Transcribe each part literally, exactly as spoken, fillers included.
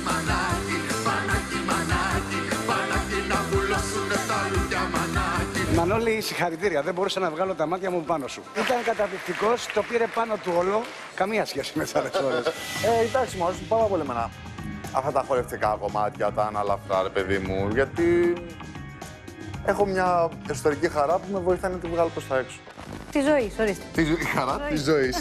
μανάκι, μανάκι, μανάκι, μανάκι να βουλώσουνε τα λουλιά μανάκι. Μανώλη, συγχαρητήρια, δεν μπορούσα να βγάλω τα μάτια μου πάνω σου. Ήταν καταπληκτικός, το πήρε πάνω του όλο, καμία σχέση με τις άλλες ώρες. Ε, εντάξει, μου αρέσουν πάρα πολύ εμένα αυτά τα χορευτικά κομμάτια, τα αναλαφρά, ρε παιδί μου, γιατί έχω μια εσωτερική χαρά που με βοηθάει να τη βγάλω προς τα έξω. Τη ζωή, ορίστε. Τη ζωή, χαρά τη ζωή.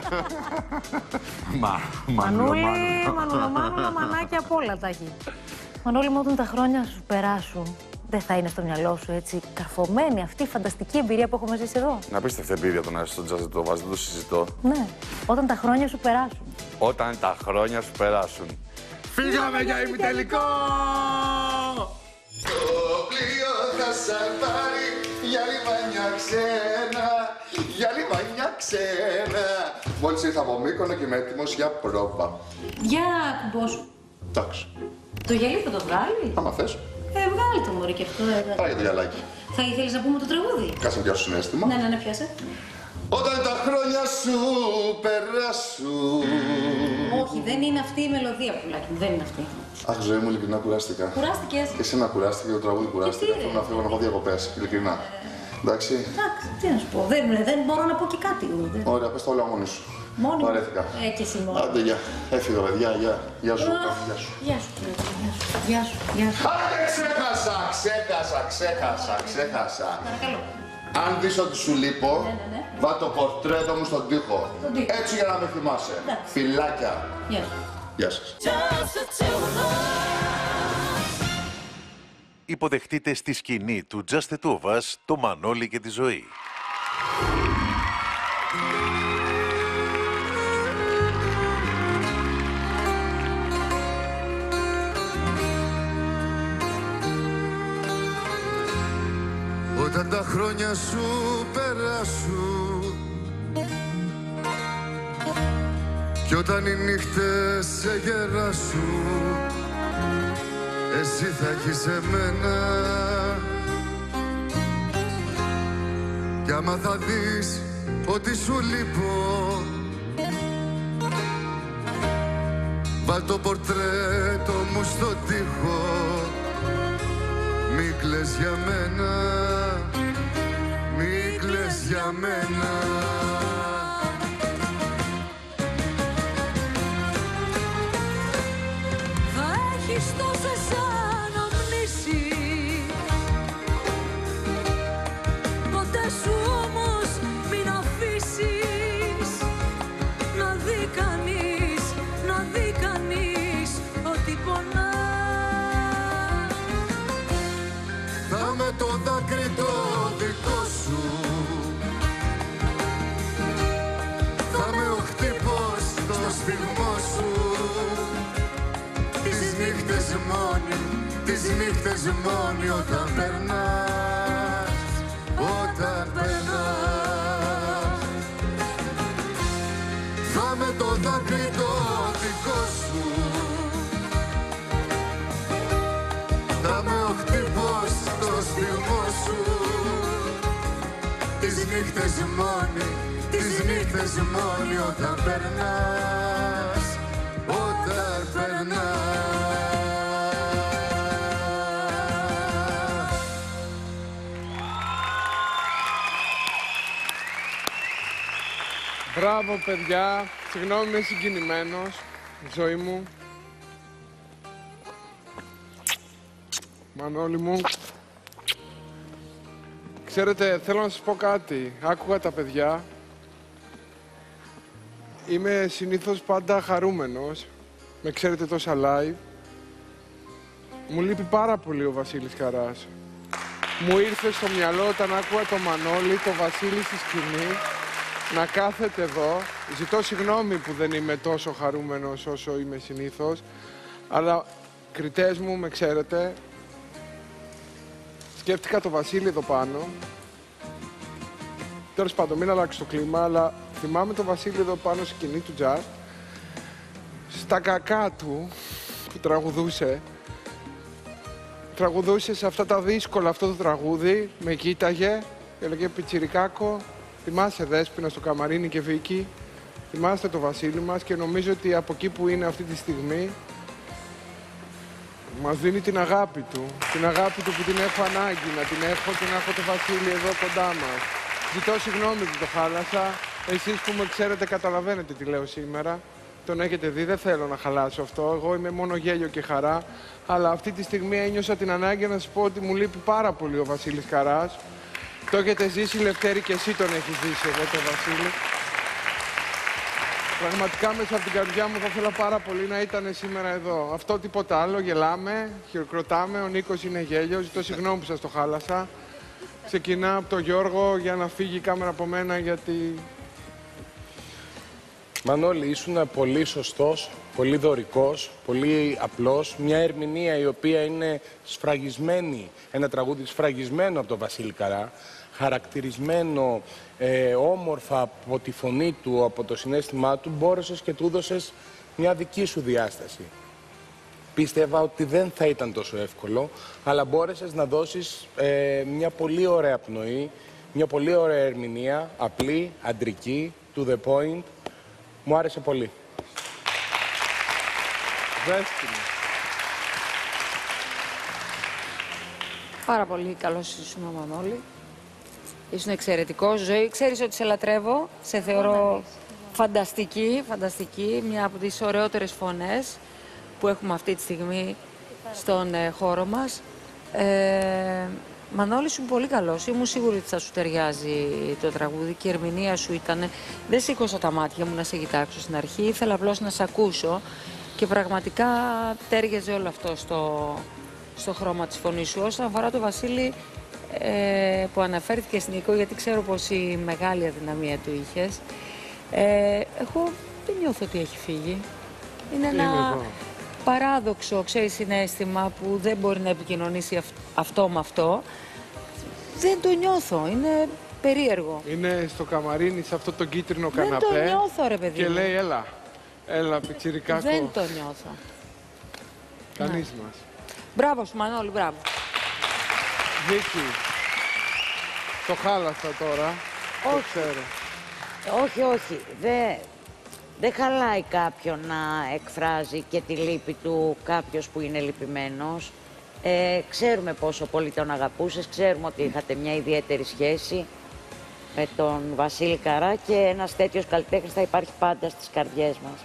Μα, Μανούλη, μανουλομάνουλα, μανάκια απ' όλα τα έχει. Μανούλη μου, όταν τα χρόνια σου περάσουν, δεν θα είναι στο μυαλό σου έτσι καρφωμένη αυτή η φανταστική εμπειρία που έχουμε ζήσει εδώ? Να πείστε αυτή εμπειρία το να είσαι στο τζαζ, το βάζει, δεν το συζητώ. Ναι, όταν τα χρόνια σου περάσουν. Όταν τα χρόνια σου περάσουν. Φύγαμε για ημιτελικό! Το πλοίο θα σαν πάρει για λιμάνια ξένα, για λιμάνια ξένα. Μόλις ήρθα από Μύκονο και είμαι έτοιμος για πρόβα. Για κουμπό σου. Εντάξει. Το γυαλί θα το βγάλει? Άμα θες. Ε, βγάλει το μωρί και αυτό. Ε, Πάει το γυαλάκι. θα ήθελες να πούμε το τραγούδι? Κάτσε να πιάσω συναίσθημα. Ναι, ναι, ναι, πιάσε. Όταν τα χρόνια σου περάσουν. Όχι, δεν είναι αυτή η μελωδία, πουλάκι μου, δεν είναι αυτή. Αχ, ζωή μου, ειλικρινά κουράστηκα. Κουράστηκες? Και εσύ να κουράστηκε, το τραγούδι κουράστηκε. τι, Θέλω να φύγω να έχω διακοπές, ειλικρινά. Εντάξει. Εντάξει, τι να σου πω, δεν, δεν μπορώ να πω και κάτι. Δεν... Ωραία, πες τα όλα μόνη σου. Μόνη μου. Βαρέθηκα. Ε, και εσύ μόνο. Άντε, γεια. Έφυγα, παιδιά. Γεια. Γεια σου. Γεια σου. Γεια σου, κύριε, γεια σου, γεια σου, γεια σου. Άντε, ξέχασα, ξέχασα, ξέχασα, ξέχασα. Παρακαλώ. Αν δεις ότι σου λείπω, Ναι, ναι, ναι. βά' το πορτρέτο μου στον τοίχο. Στον τοίχο. Έτσι για να με θυμάσαι. Εντάξει. Φιλάκια. Γεια σου. Γεια σας. Υποδεχτείτε στη σκηνή του Just the Two of Us το Μανώλη και τη Ζωή. Όταν τα χρόνια σου περάσουν κι όταν οι νύχτες σε γεράσουν, εσύ θα έχεις εμένα. Κι άμα θα δεις ότι σου λείπω, βάλ' το πορτρέτο μου στον τοίχο. Μη κλαις για μένα, μη κλαις για μένα. Θα έχεις τόσες αναμνήσεις, ποτέ σου όμως μην αφήσεις να δει κανείς, να δει κανείς ότι πονά. Θα με το δάκρυ το δικό σου, θα με ο χτύπος στο σφιγμό σου. Τις νύχτες μόνοι, τις νύχτες μόνοι όταν περνάς, όταν περνάς. Θα με το δάκρυ το δικό σου, θα με ο χτύπος στο σφιγμό σου. Τις νύχτες μόνοι, τις νύχτες μόνοι όταν περνάς, όταν περνάς. Μπράβο, παιδιά. Συγγνώμη, είμαι συγκινημένος. Ζωή μου. Μανώλη μου. Ξέρετε, θέλω να σας πω κάτι. Άκουγα τα παιδιά. Είμαι συνήθως πάντα χαρούμενος. Με ξέρετε τόσα live. Μου λείπει πάρα πολύ ο Βασίλης Καράς. Μου ήρθε στο μυαλό όταν άκουγα το Μανώλη, το Βασίλη στη σκηνή, να κάθεται εδώ. Ζητώ συγγνώμη που δεν είμαι τόσο χαρούμενος όσο είμαι συνήθως, αλλά κριτές μου, με ξέρετε, σκέφτηκα το Βασίλη εδώ πάνω. Τέλος πάντων, μην αλλάξει το κλίμα, αλλά θυμάμαι το Βασίλη εδώ πάνω στη σκηνή του τζαζ, στα κακά του που τραγουδούσε. Τραγουδούσε σε αυτά τα δύσκολα αυτό το τραγούδι, με κοίταγε και έλεγε «Πιτσιρικάκο, θυμάσαι Δέσποινα στο Καμαρίνι και Βίκη, θυμάστε το Βασίλη μας» και νομίζω ότι από εκεί που είναι αυτή τη στιγμή μας δίνει την αγάπη του. Την αγάπη του που την έχω ανάγκη, να την έχω και να έχω το Βασίλη εδώ κοντά μας. Ζητώ συγγνώμη που το χάλασα. Εσείς που με ξέρετε καταλαβαίνετε τι λέω σήμερα. Τον έχετε δει, δεν θέλω να χαλάσω αυτό. Εγώ είμαι μόνο γέλιο και χαρά. Αλλά αυτή τη στιγμή ένιωσα την ανάγκη να σας πω ότι μου λείπει πάρα πολύ ο Βασίλης Καράς. Το έχετε ζήσει, Λευτέρη, και εσύ τον έχεις ζήσει εδώ, τον Βασίλη. Πραγματικά μέσα από την καρδιά μου θα ήθελα πάρα πολύ να ήταν σήμερα εδώ. Αυτό τίποτα άλλο, γελάμε, χειροκροτάμε, ο Νίκος είναι γέλιο, ζητώ συγγνώμη που σας το χάλασα. Ξεκινά από τον Γιώργο για να φύγει η κάμερα από μένα γιατί... Μανώλη, ήσουν πολύ σωστός, πολύ δωρικός, πολύ απλός. Μια ερμηνεία η οποία είναι σφραγισμένη, ένα τραγούδι σφραγισμένο από τον Βασίλη Καρά, χαρακτηρισμένο ε, όμορφα από τη φωνή του, από το συναίσθημά του, μπόρεσες και του έδωσες μια δική σου διάσταση. Πίστευα ότι δεν θα ήταν τόσο εύκολο, αλλά μπόρεσες να δώσεις ε, μια πολύ ωραία πνοή, μια πολύ ωραία ερμηνεία, απλή, αντρική, to the point. Μου άρεσε πολύ. Δέστηνη. Πάρα πολύ καλός ήσουν ο Μανώλη. Ήσουν εξαιρετικός. Ζωή, ξέρεις ότι σε λατρεύω. Σε θεωρώ φανταστική, φανταστική. Μια από τις ωραιότερες φωνές που έχουμε αυτή τη στιγμή στον ε, χώρο μας. Ε, Μανώλη, σου πολύ καλός. Ήμουν σίγουρη ότι θα σου ταιριάζει το τραγούδι και η ερμηνεία σου ήταν. Δεν σήκωσα τα μάτια μου να σε κοιτάξω στην αρχή. Ήθελα απλώς να σε ακούσω και πραγματικά τέριαζε όλο αυτό στο, στο χρώμα της φωνής σου. Όσον αφορά το Βασίλη ε, που αναφέρθηκε στην Νίκο, γιατί ξέρω πόση μεγάλη αδυναμία του είχες. Ε, εγώ δεν νιώθω ότι έχει φύγει. Είναι ένα παράδοξο, ξέρεις, συναίσθημα που δεν μπορεί να επικοινωνήσει αυ αυτό με αυτό. Δεν το νιώθω, είναι περίεργο. Είναι στο καμαρίνι, σε αυτό το κίτρινο καναπέ. Δεν το νιώθω, ρε παιδί. Και λέει, έλα, έλα, πιτσιρικάκο. Δεν το νιώθω. Κανείς ναι. μας. Μπράβο σου, Μανώλη, μπράβο. Βίκυ, το χάλασα τώρα, όχι. το ξέρω. Όχι, όχι, δεν... Δεν χαλάει κάποιον να εκφράζει και τη λύπη του κάποιος που είναι λυπημένος. Ε, ξέρουμε πόσο πολύ τον αγαπούσες, ξέρουμε ότι είχατε μια ιδιαίτερη σχέση με τον Βασίλη Καρά και ένας τέτοιος καλλιτέχνης θα υπάρχει πάντα στις καρδιές μας.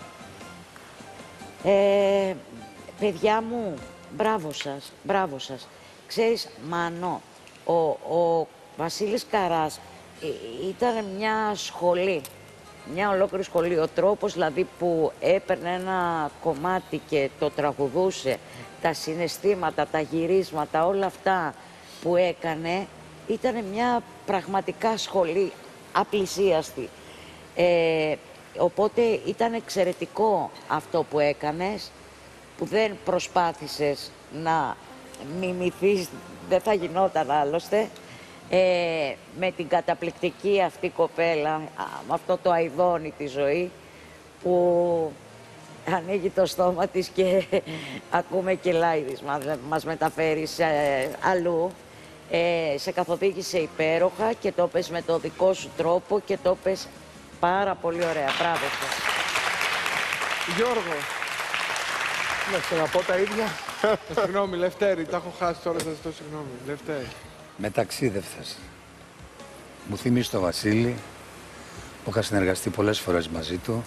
Ε, παιδιά μου, μπράβο σας, μπράβο σας. Ξέρεις, Μανώ, ο, ο Βασίλης Καράς ήταν μια σχολή. Μια ολόκληρη σχολή. Ο τρόπος δηλαδή που έπαιρνε ένα κομμάτι και το τραγουδούσε, τα συναισθήματα, τα γυρίσματα, όλα αυτά που έκανε, ήταν μια πραγματικά σχολή απλησίαστη. Ε, οπότε ήταν εξαιρετικό αυτό που έκανες, που δεν προσπάθησες να μιμηθείς, δεν θα γινόταν άλλωστε. Ε, με την καταπληκτική αυτή κοπέλα, με αυτό το αηδόνι τη ζωή που ανοίγει το στόμα της και ακούμε και λάιδης, μας μεταφέρει σε, αλλού. Ε, σε καθοδήγησε υπέροχα και το πες με το δικό σου τρόπο και το πες πάρα πολύ ωραία. Μπράβο σας. Γιώργο. Ναι, να πω τα ίδια. Συγγνώμη, Λευτέρη, τα έχω χάσει τώρα, θα ζητώ συγγνώμη. Λευτέρη. Με ταξίδευτες. Μου θυμίζει το Βασίλη, που είχα συνεργαστεί πολλές φορές μαζί του.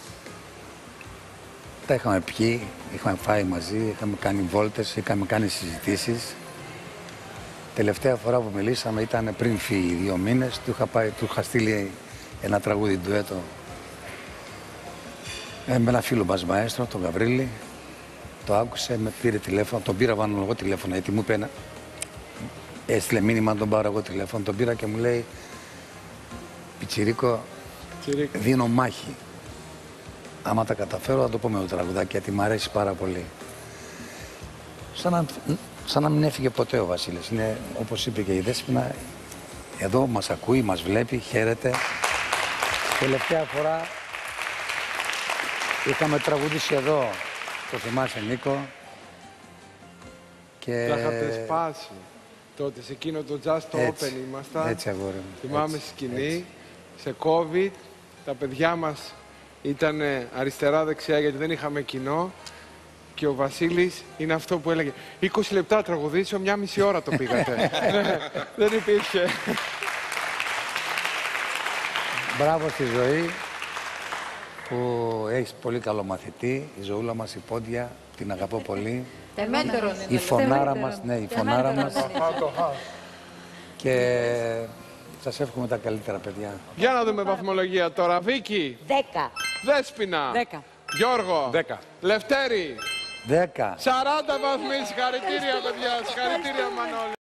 Τα είχαμε πιει, είχαμε φάει μαζί, είχαμε κάνει βόλτες, είχαμε κάνει συζητήσεις. Τελευταία φορά που μιλήσαμε ήταν πριν φύγει δύο μήνες. Του είχα, πάει, του είχα στείλει ένα τραγούδι ντουέτο ε, με ένα φίλο μας μαέστρο, τον Γαβρίλη. Το άκουσε, με πήρε τηλέφωνο, τον πήρα πάνω εγώ τηλέφωνο, γιατί μου είπε ένα... Έστειλε μήνυμα, τον πάρω εγώ τηλέφωνο, τον πήρα και μου λέει Πιτσιρίκο, Πιτσιρίκο. Δίνω μάχη. Άμα τα καταφέρω θα το πω με το τραγουδάκι, γιατί μου αρέσει πάρα πολύ. Σαν να, σαν να μην έφυγε ποτέ ο Βασίλης. Είναι, όπως είπε και η Δέσποινα, εδώ μας ακούει, μας βλέπει, χαίρεται. Τελευταία φορά είχαμε τραγουδήσει εδώ, το θυμάσαι Νίκο. Και... Τα είχατε σπάσει. Τότε σε εκείνο το Just έτσι, Open ήμασταν. Έτσι, αγόρι μου. Θυμάμαι έτσι, στη σκηνή, έτσι. σε COVID, τα παιδιά μας ήταν αριστερά-δεξιά γιατί δεν είχαμε κοινό Και ο Βασίλης είναι αυτό που έλεγε. είκοσι λεπτά τραγουδήσω, μια μισή ώρα το πήγατε. Ναι, δεν υπήρχε. Μπράβο στη Ζωή που έχεις πολύ καλό μαθητή. Η Ζωούλα μας, η Πόντια, την αγαπώ πολύ. Τεμέτερον Η φωνάρα μας, ναι, η φωνάρα μας. Και σας εύχομαι τα καλύτερα, παιδιά. Για να δούμε βαθμολογία τώρα. Βίκη. Δέκα. Δέσποινα. Δέκα. Γιώργο. Δέκα. Λευτέρη. Δέκα. σαράντα βαθμοί. Συγχαρητήρια, παιδιά. Συγχαρητήρια, Μανώλη.